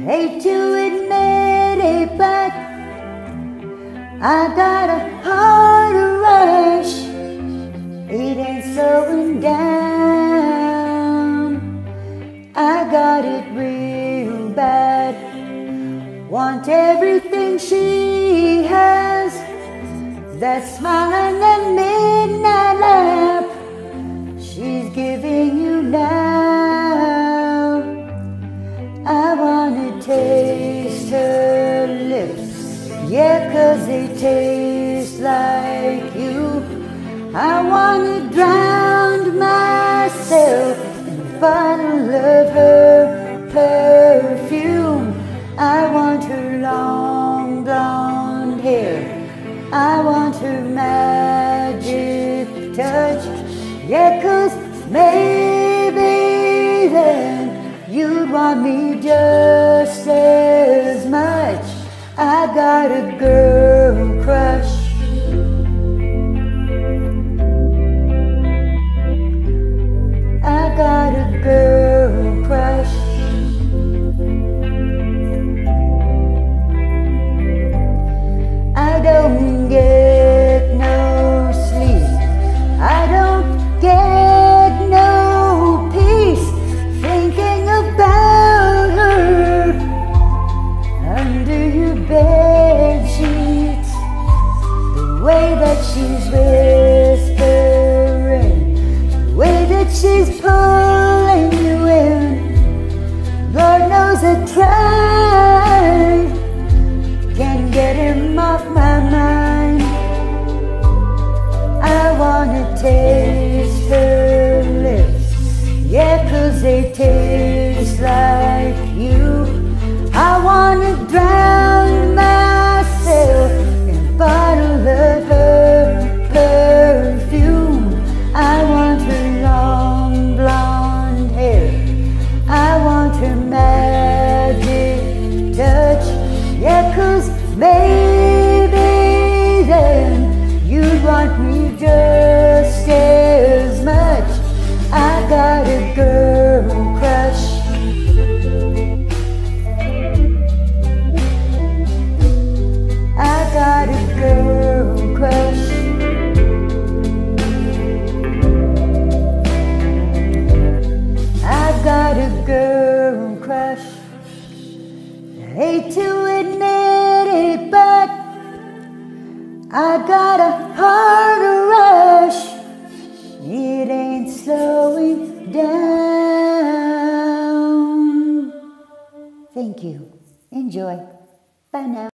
hate to admit it, but I got a heart rush. It ain't slowing down. I got it real bad. Want everything she has. That smile and that midnight lamp she's giving you now. I wanna taste her lips, yeah, 'cause they taste like you. I wanna drown myself in a bottle of her perfume. I want her long blonde hair, I want her magic touch, yeah, 'cause maybe then you'd want me just as much. I got a girl crush. I got a girl crush. I don't get no sleep, I don't get no peace, thinking about her under your bed sheets. The way that she's whispering, the way that she's pulling you in, Lord knows I tried, can't get him off my mind. I wanna taste her lips, yeah, 'cause they taste like you. I wanna drown myself in a bottle of her perfume. I want her long blonde hair, I want her magic touch, yeah, 'cause maybe then you'd want me just as much. I got a girl crush. I got a girl crush. I got a girl crush. I hate to admit it, but I got a heart rush. It ain't slowing down. Thank you. Enjoy. Bye now.